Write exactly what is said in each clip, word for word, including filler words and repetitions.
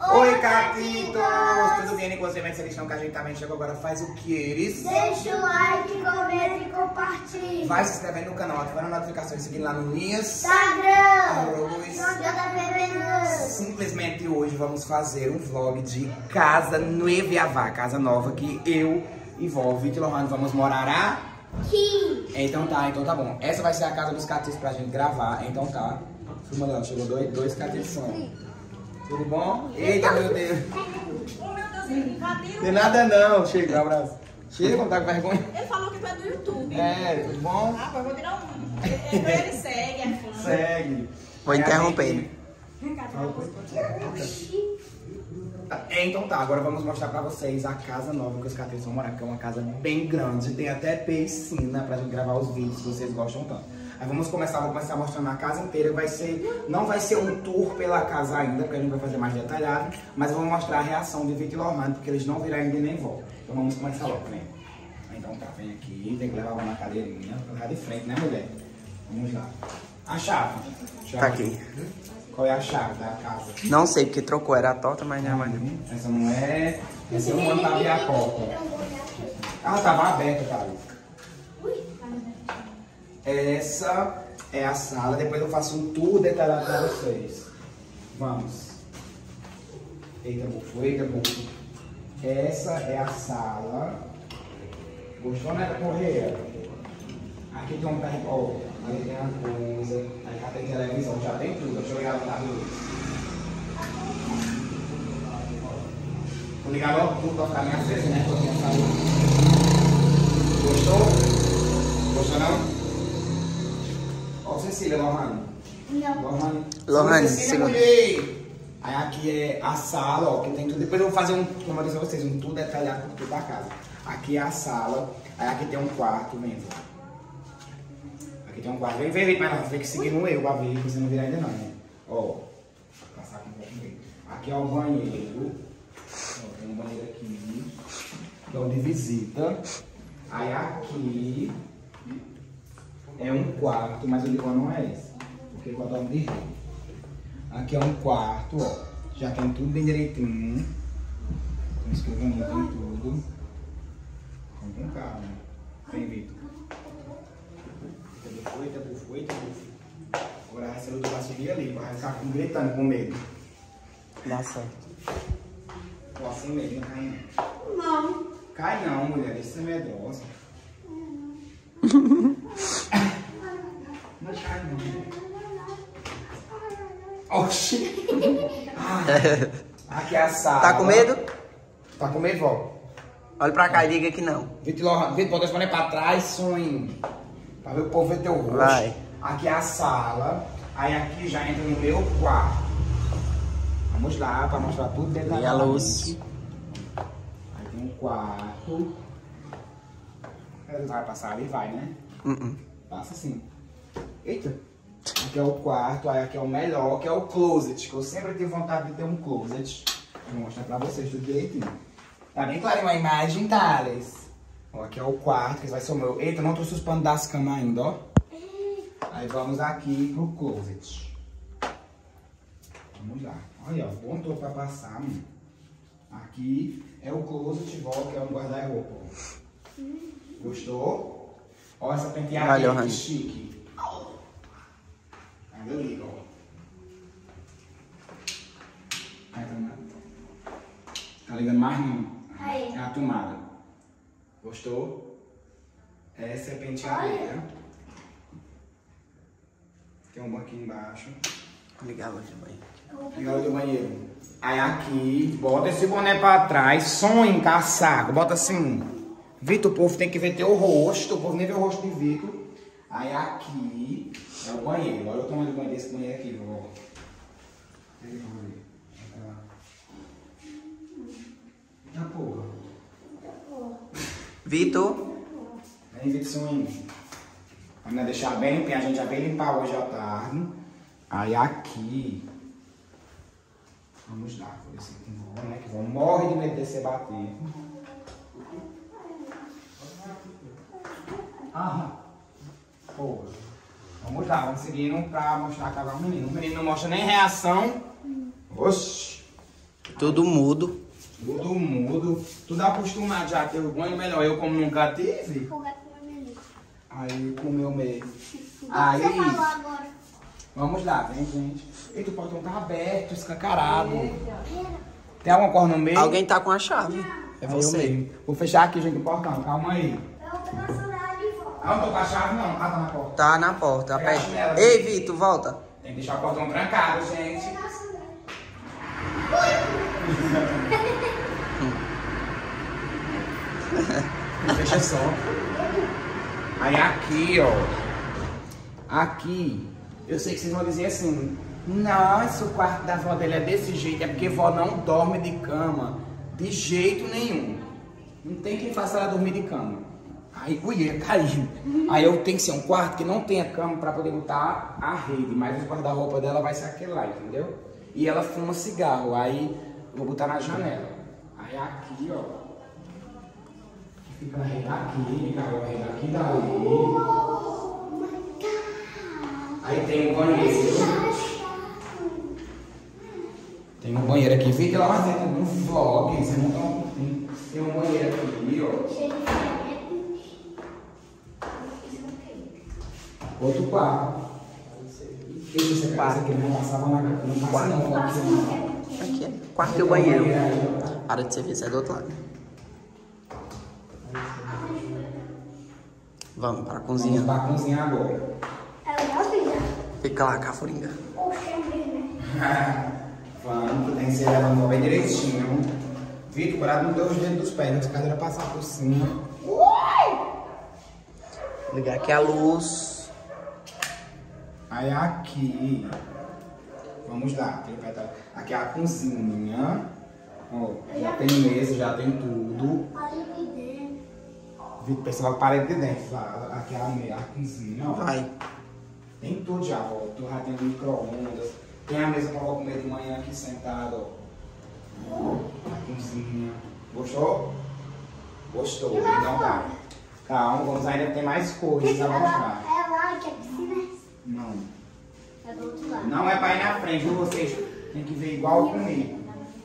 Oi, Catitos! Tudo bem com você? Como é que vocês estão? Que a gente também chegou agora. Faz o que eles? Deixa o like, comenta e compartilha. Vai se inscrevendo no canal, ativando as notificações e seguindo lá no Instagram. Instagram. Simplesmente hoje vamos fazer um vlog de casa Nueviavá, casa nova que eu e vó Vitor e Lohane vamos morar aqui. Então tá, então tá bom. Essa vai ser a casa dos Catitos pra gente gravar, então tá. Filma, chegou dois, dois Catitos. Tudo bom? Eita, meu Deus. Oh, meu Deus, cadê o... Tem nada não. Chega, um abraço. Chega, não tá com vergonha. Ele falou que tu é do YouTube. É, tudo bom? Ah, eu vou tirar um. Ele, ele segue, é fã. Segue. Vou interromper ele. Vem cá, tirar um. É, então tá, agora vamos mostrar pra vocês a casa nova que os Catitos vão morar, que é uma casa bem grande, tem até piscina pra gente gravar os vídeos que vocês gostam tanto. Aí vamos começar, vou começar mostrando a casa inteira, vai ser, não vai ser um tour pela casa ainda, porque a gente vai fazer mais detalhado, mas eu vou mostrar a reação de Vitor e Lohane, porque eles não viram ainda nem voltam. Então vamos começar logo, vem. Então tá, vem aqui, tem que levar uma na cadeirinha, pra levar de frente, né, mulher? Vamos lá. A chave. chave. Tá aqui. Qual é a chave da casa? Não sei, porque trocou, era a torta, mas não é mais. Essa não é. Essa é uma pra abrir a porta. Ah, tava aberta, tá? Essa é a sala. Depois eu faço um tour detalhado pra vocês. Vamos. Eita, bufo, eita, bufo. Essa é a sala. Gostou, né, da correia? Aqui tem um carro. Ó, ali tem uma coisa. Aí já tem televisão, já tem tudo. Deixa eu ligar lá na luz. Vou ligar logo tudo pra ficar bem aceso, né? Porque essa luz. Gostou? Gostou não? Ó, Cecília, Lohane. Não. Lohane. Lohane, Cecília, segura. mulher. Aí aqui é a sala, ó, que tem tudo. Depois eu vou fazer um, como eu disse a vocês, um tudo detalhado por tudo da casa. Aqui é a sala. Aí aqui tem um quarto, vem, vó. Aqui tem um quarto. Vem, vem, vem, mas não, tem que seguir no eu, pra ver, que você não vira ainda não, né? Ó, vou passar aqui um pouquinho. Aqui é o banheiro. Ó, tem um banheiro aqui. Que é o de visita. Aí aqui é um quarto, mas o de não é esse. Porque eu adoro de rir. Aqui é um quarto, ó. Já tem tudo bem direitinho. Tem escrivaninho, tem tudo. Vamos com calma. Vem, Vitor. Eita, bufo, eita, bufo, eita, bufo. Agora a Marcelo vai subir ali, vai ficar gritando com medo. Dá certo. Ó, sem medo, não cai não. Não. Cai não, mulher, isso é medrosa. Não cai não. Oxi! Ah, aqui é a sala. Tá com medo? Tá com medo, vó? Olha pra cá e diga que não. Vitor Lohane, Vitor, pode responder pra trás, sonho. Pra ver o povo ver teu rosto. Vai. Aqui é a sala. Aí aqui já entra no meu quarto. Vamos lá, pra mostrar tudo dentro E a luz. Aí tem um quarto. Vai passar ali? Vai, né? Uh -uh. Passa sim. Eita. Aqui é o quarto, aí aqui é o melhor, que é o closet, que eu sempre tive vontade de ter um closet. Vou mostrar pra vocês tudo direitinho. Tá bem clarinho a imagem, Thales. Ó, aqui é o quarto, que vai ser o meu. Eita, não trouxe os panos das camas ainda, ó. Aí vamos aqui pro closet. Vamos lá. Olha, ó, bom todo pra passar, mano. Aqui é o closet, volta, que é um guarda-roupa. Gostou? Ó, essa penteadeira, que chique. Ainda liga, ó. Aí, tá, tá ligando mais não? Aí. É a tomada. Gostou? Essa é a penteadeira. Tem um banquinho embaixo. Ligar a luz do banheiro. Liga a luz do banheiro. Aí aqui, bota esse boné pra trás, sonho, caçaco, bota assim. Vitor, o povo tem que ver teu rosto, o povo nem vê o rosto de Vitor. Aí aqui é o banheiro. Olha o tamanho do banheiro desse banheiro aqui, vovó. Eita porra. Vitor. Vem, Vitorzinho. Vamos deixar bem limpinho, a gente já veio limpar hoje à tarde. Aí aqui. Vamos lá, vou ver se tem vó, né? Que vão morre de medo de ser batido. Ah, porra. Vamos lá, vamos seguindo pra mostrar a casa ao menino. O menino não mostra nem reação. Oxi. Tudo mudo. Tudo mudo. Tudo acostumado já a ter o banho melhor. Eu como nunca tive. O gato vermelho. Aí comeu mesmo. Você Aí. falou agora. Vamos lá, vem, gente. Eita, o portão tá aberto, escancarado. Tem alguma cor no meio? Alguém tá com a chave. É Aí eu você. mesmo. Vou fechar aqui, gente, o portão. Calma aí. Eu tô passando ela de volta. Ah, não tô com a chave, não. Ah, tá na porta. Tá na porta. Pega a Aperta. chinela. Ei, Vitor, volta. Tem que deixar o portão trancado, gente. Fecha só. Aí aqui, ó. Aqui. Eu sei que vocês vão dizer assim. Nossa, o quarto da vó dele é desse jeito. É porque vó não dorme de cama. De jeito nenhum. Não tem quem faça ela dormir de cama. Aí, ui, ia cair. Aí eu tenho que ser um quarto que não tenha cama pra poder botar a rede. Mas o guarda-roupa dela vai ser aquele lá, entendeu? E ela fuma cigarro. Aí eu vou botar na janela. Aí aqui, ó. Fica a rede aqui, fica a rede aqui daí. Aí tem um banheiro. Tem um banheiro aqui. Fica lá mais dentro no vlog. Você não tá... tem, tem um banheiro aqui, ó. Outro quarto. Esse você passa aqui, não passava na não passa não. Aqui é quarto e o banheiro. A área de serviço é do outro lado. Vamos para a Vamos cozinha. pra cozinhar agora. É o filha. Fica lá, cafuringa. Poxa, né? Vamos, que tem que ser levando bem direitinho. Vitor, cuidado nos dois dedos dos pés, as cadeiras passar por cima. Ligar aqui a luz. Aí aqui, vamos lá, aqui é a cozinha, ó, já tem mesa, já tem tudo. Olha aqui dentro. Vitor, pessoal, parede de dentro, lá, aqui é a, meia, a cozinha, ó. Vai. Tem tudo já, ó, tu já tem micro-ondas, tem a mesa pra eu comer de manhã aqui sentado, ó. A cozinha, gostou? Gostou, então tá. Calma, vamos ainda tem mais coisas a mostrar. É lá que é piscina. Não. É do outro lado. Não é pra ir na frente, viu? Vocês tem que ver igual comigo.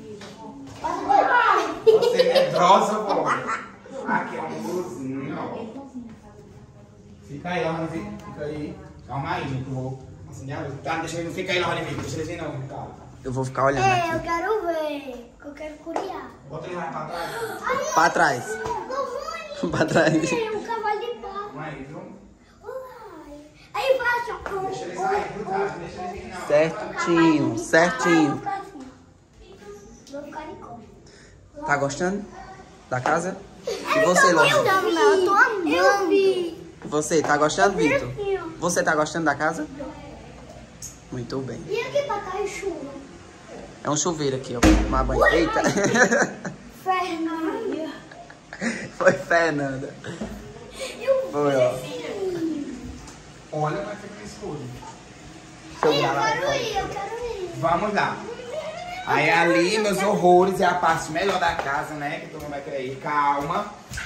Vai. Você é medrosa, pô. Aqui é um cozinho, ó. Fica aí, Lohane, fica aí. Calma aí, gente, eu vou acender a luz. Tá, deixa ele, fica aí, Lohane, deixa eles ir não, cara. Eu vou ficar olhando É, eu aqui. quero ver. Que eu quero curiar. Bota ele lá pra trás. Ai, Pra trás. Lohane. Pra trás. É um cavalo de pau. Calma aí, viu? Ai. Aí vai, ó. Deixa eles aí, viu, tá? Deixa eles ir não. Certinho, certinho. Vou ficar de cor. Tá gostando da casa? E você, Lohane? Eu tô amando. Eu vi. Você, tá gostando, Vitor? Você tá gostando da casa? Muito bem. E aqui pra cair chuva? É um chuveiro aqui, ó. Pra tomar banho. Eita. Fernanda. Foi Fernanda. Eu Foi, ó. Olha, vai ficar escuro. Seu Eu gato. quero ir, eu quero ir. Vamos lá. Aí ali, meus horrores, é a parte melhor da casa, né? Que todo mundo vai querer ir. Calma.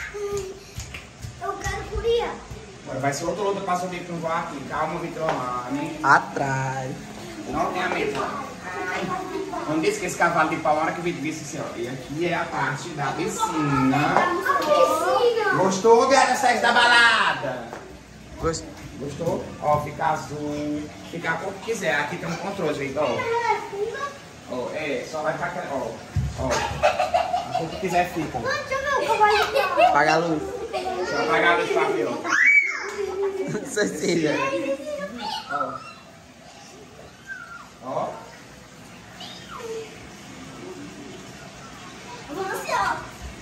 Eu quero curiar. Agora vai ser outro outro passo Vitor voar aqui. Calma, Vitor Lohane. Atrás. Não tenha medo. Não disse que esse cavalo de pau, na hora que o Vitor disse assim, ó. E aqui é a parte da piscina. A piscina. Gostou, Guerra Sexo da balada? Gost- Gostou? Ó, fica azul. Fica a cor que quiser. Aqui tem um controle, Vitor. Ó, Ó, é, só vai pra aquela. Ó, ó. A cor que quiser fica. Deixa eu ver o cavalo de pau. Apaga a luz. Só apagar a luz pra ver, ó. Cecília. Ó. Ó. Você, ó.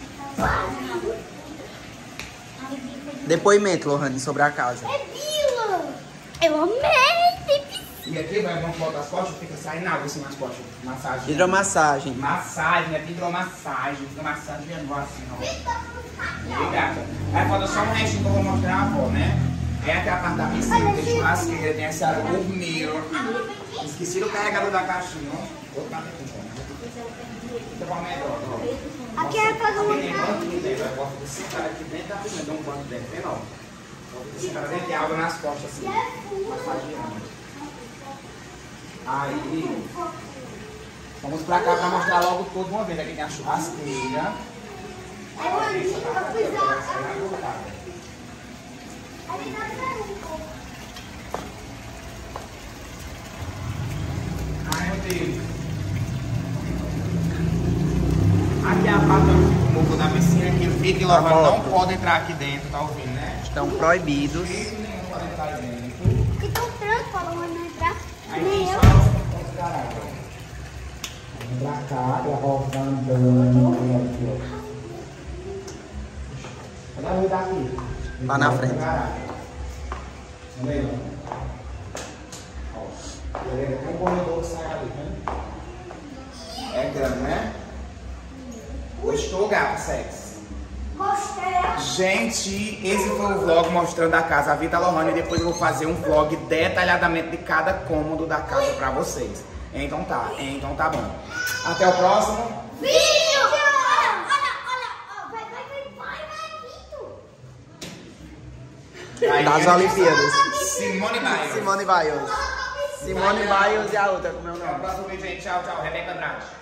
Depoimento, Lohane, sobre a casa. É Bila. Eu amei. Tem piscina. E aqui vai, vamos botar as costas, fica saindo água assim nas costas. Massagem. Hidromassagem. Massagem, é hidromassagem. Hidromassagem é boa assim, ó. Obrigada. Aí falta só um restinho que eu vou mostrar a avó, né? É aqui a parte da piscina, tem churrasqueira, tem essa área por mirror. Esqueci o carregador da caixinha, ó. Vou botar aqui, então. Vou melhor, ó. Aqui é pra Tem não nem banco dentro, eu posso sentar aqui dentro da piscina, dá um banco dentro, bem não. Vou sentar dentro de água nas costas assim, massageando. Aí, Vamos pra cá pra mostrar logo tudo de uma vez. Aqui tem a churrasqueira. Ai, meu Deus. Aqui é a parte do muco da piscina que o Vitor e Lohane não podem entrar aqui dentro, tá ouvindo, né? Estão proibidos. Jeito nenhum pode entrar aí dentro. Que tão tranco, a Lohane não entrar. Aí Nem tem eu. só os caras. Vem pra cá, e a volta andando. Aqui, ó. Cadê a luz daqui? Lá na frente. Olha aí, ó. Ó. Beleza? Tem um corredor que sai ali, né? É grande, né? Gostou, gato? Sexy. Gostei. Gente, esse foi o vlog mostrando a casa, a Vitor e a Lohane. E depois eu vou fazer um vlog detalhadamente de cada cômodo da casa pra vocês. Então tá, então tá bom. Até o próximo. Vídeo! Olha, olha, olha. Vai, vai, vai, vai, vai, Vitor. Das Olimpíadas. Simone Biles. Simone Biles. Simone Biles e a outra, como é o Até o nome? próximo vídeo, gente. Tchau, tchau. Rebeca Andrade.